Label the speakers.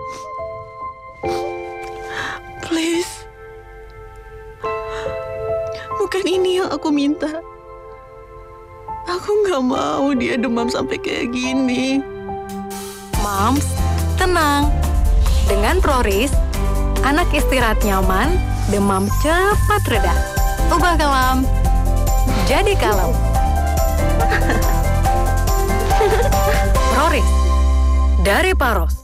Speaker 1: Please. Bukan ini yang aku minta. Aku nggak mau dia demam sampai kayak gini.
Speaker 2: Moms, tenang. Dengan Proris, anak istirahat nyaman, demam cepat reda. Ubah kelam jadi kalem. Proris dari Paros.